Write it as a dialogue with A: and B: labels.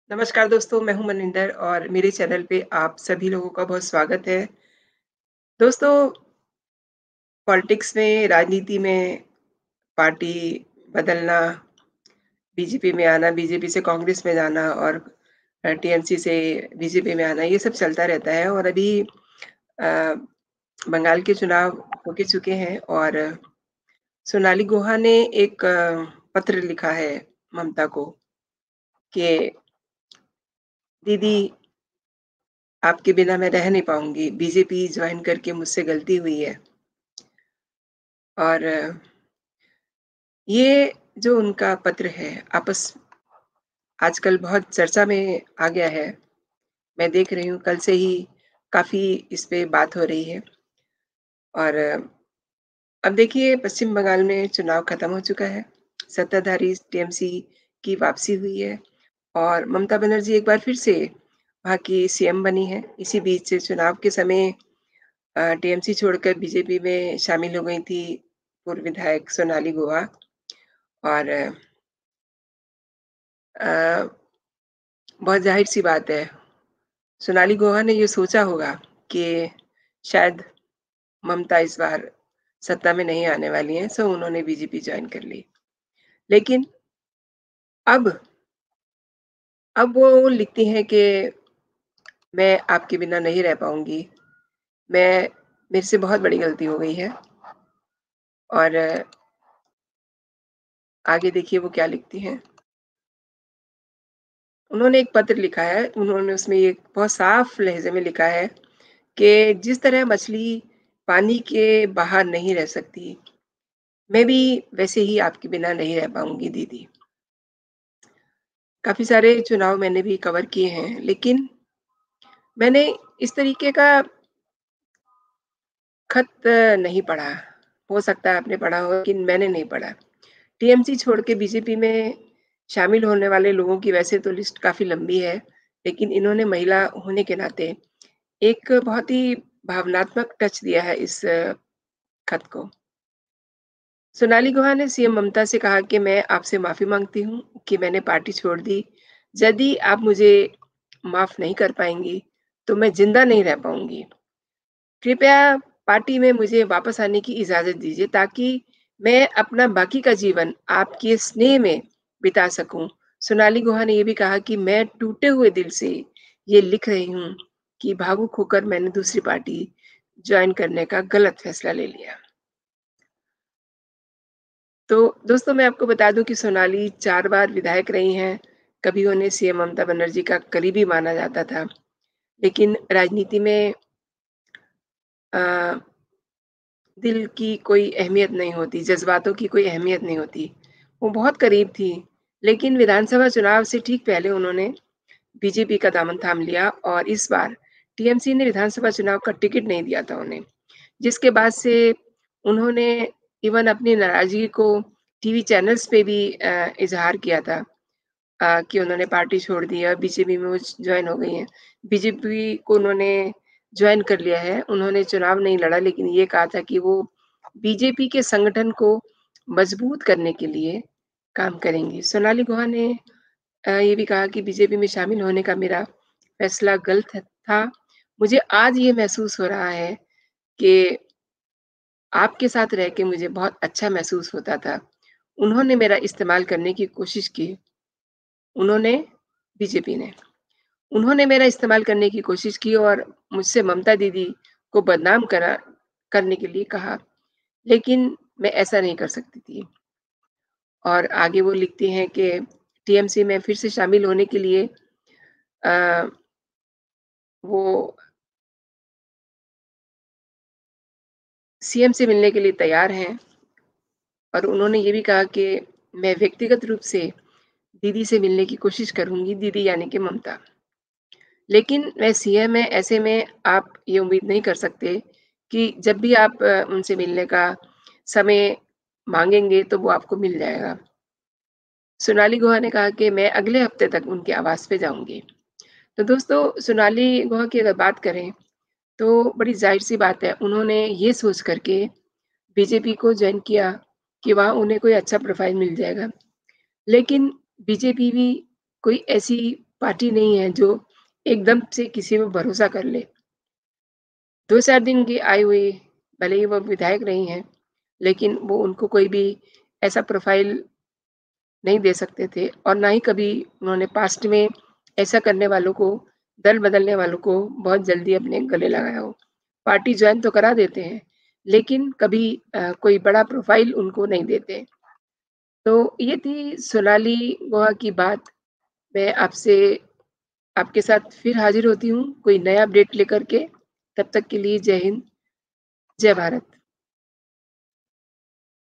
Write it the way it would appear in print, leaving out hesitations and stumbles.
A: नमस्कार दोस्तों, मैं हूँ मनिंदर और मेरे चैनल पे आप सभी लोगों का बहुत स्वागत है। दोस्तों, पॉलिटिक्स में, राजनीति में पार्टी बदलना, बीजेपी में आना, बीजेपी से कांग्रेस में जाना और टीएमसी से बीजेपी में आना, ये सब चलता रहता है और अभी अ, बंगाल के चुनाव हो के चुके हैं और सोनाली गुहा ने एक पत्र लिखा है ममता को कि दीदी आपके बिना मैं रह नहीं पाऊँगी, बीजेपी जॉइन करके मुझसे गलती हुई है और ये जो उनका पत्र है आपस आजकल बहुत चर्चा में आ गया है। मैं देख रही हूँ कल से ही काफ़ी इस पे बात हो रही है और अब देखिए पश्चिम बंगाल में चुनाव खत्म हो चुका है। सत्ताधारी टीएमसी की वापसी हुई है और ममता बनर्जी एक बार फिर से वहाँ की सीएम बनी है। इसी बीच चुनाव के समय टीएमसी छोड़कर बीजेपी में शामिल हो गई थी पूर्व विधायक सोनाली गुहा और अ, बहुत ज़ाहिर-सी बात है सोनाली गुहा ने ये सोचा होगा कि शायद ममता इस बार सत्ता में नहीं आने वाली हैं, सो उन्होंने बीजेपी जॉइन कर ली। लेकिन अब अब वो लिखती हैं कि मैं आपके बिना नहीं रह पाऊँगी। मैं मेरे से बहुत बड़ी गलती हो गई है और आगे देखिए वो क्या लिखती हैं। उन्होंने एक पत्र लिखा है, उन्होंने उसमें ये बहुत साफ लहज़े में लिखा है कि जिस तरह मछली पानी के बाहर नहीं रह सकती, मैं भी वैसे ही आपके बिना नहीं रह पाऊँगी दीदी। काफ़ी सारे चुनाव मैंने भी कवर किए हैं, लेकिन मैंने इस तरीके का खत नहीं पढ़ा। हो सकता है आपने पढ़ा हो, लेकिन मैंने नहीं पढ़ा। टीएमसी छोड़ के बीजेपी में शामिल होने वाले लोगों की वैसे तो लिस्ट काफ़ी लंबी है, लेकिन इन्होंने महिला होने के नाते एक बहुत ही भावनात्मक टच दिया है इस खत को। सोनाली गुहा ने सीएम ममता से कहा कि मैं आपसे माफ़ी माँगती हूँ कि मैंने पार्टी छोड़ दी। यदि आप मुझे माफ़ नहीं कर पाएँगी, तो मैं ज़िंदा नहीं रह पाऊँगी। कृपया पार्टी में मुझे वापस आने की इजाज़त दीजिए ताकि मैं अपना बाकी का जीवन आपके स्नेह में बिता सकूँ। सोनाली गुहा ने ये भी कहा कि मैं टूटे हुए दिल से ये लिख रही हूँ कि भावुक होकर मैंने दूसरी पार्टी जॉइन करने का गलत फैसला ले लिया। तो दोस्तों मैं आपको बता दूँ कि सोनाली 4 बार विधायक रही हैं। कभी उन्हें सीएम ममता बनर्जी का करीबी माना जाता था। लेकिन राजनीति में अ, दिल की कोई अहमियत नहीं होती, जज़्बातों की कोई अहमियत नहीं होती। वो बहुत करीब थी, लेकिन विधानसभा चुनाव से ठीक पहले उन्होंने बीजेपी का दामन थाम लिया और इस बार टीएमसी ने विधानसभा चुनाव का टिकट नहीं दिया था उन्हें। जिसके बाद से उन्होंने इवन अपनी नाराज़गी को टीवी चैनल्स पे भी इज़हार किया था कि उन्होंने पार्टी छोड़ दी है और बीजेपी में वो जॉइन हो गई हैं। बीजेपी को उन्होंने जॉइन कर लिया है। उन्होंने चुनाव नहीं लड़ा लेकिन ये कहा था कि वो बीजेपी के संगठन को मजबूत करने के लिए काम करेंगी। सोनाली गुहा ने ये भी कहा कि बीजेपी में शामिल होने का मेरा फैसला गलत था। मुझे आज ये महसूस हो रहा है कि आपके साथ रह के मुझे बहुत अच्छा महसूस होता था। उन्होंने मेरा इस्तेमाल करने की कोशिश की। उन्होंने बीजेपी ने। उन्होंने मेरा इस्तेमाल करने की कोशिश की और मुझसे ममता दीदी को बदनाम करने के लिए कहा, लेकिन मैं ऐसा नहीं कर सकती थी। और आगे वो लिखती हैं कि टीएमसी में फिर से शामिल होने के लिए अ, वो सीएम से मिलने के लिए तैयार हैं और उन्होंने ये भी कहा कि मैं व्यक्तिगत रूप से दीदी से मिलने की कोशिश करूँगी, दीदी यानी कि ममता। लेकिन मैं सीएम है, ऐसे में आप ये उम्मीद नहीं कर सकते कि जब भी आप उनसे मिलने का समय माँगेंगे, तो वो आपको मिल जाएगा। सोनाली गुहा ने कहा कि मैं अगले हफ्ते तक उनके आवास पे जाऊँगी। तो दोस्तों, सोनाली गुहा की अगर बात करें, तो बड़ी ज़ाहिर-सी बात है, उन्होंने ये सोच कर के बीजेपी को जॉइन किया कि वहाँ उन्हें कोई अच्छा प्रोफ़ाइल मिल जाएगा। लेकिन बीजेपी भी कोई ऐसी पार्टी नहीं है जो एकदम से किसी पे भरोसा कर ले। 2-4 दिन की आई हुई, भले ही वो विधायक नहीं हैं, लेकिन वो उनको कोई भी ऐसा प्रोफ़ाइल नहीं दे सकते थे और ना ही कभी उन्होंने पास्ट में ऐसा करने वालों को, दल बदलने वालों को बहुत जल्दी अपने गले लगाया हो। पार्टी जॉइन तो करा देते हैं, लेकिन कभी कोई बड़ा प्रोफ़ाइल उनको नहीं देते। तो ये थी सोनाली गुहा की बात। मैं आपसे आपके साथ फिर हाज़िर होती हूँ, कोई नया अपडेट लेकर के। तब तक के लिए जय हिंद, जय भारत।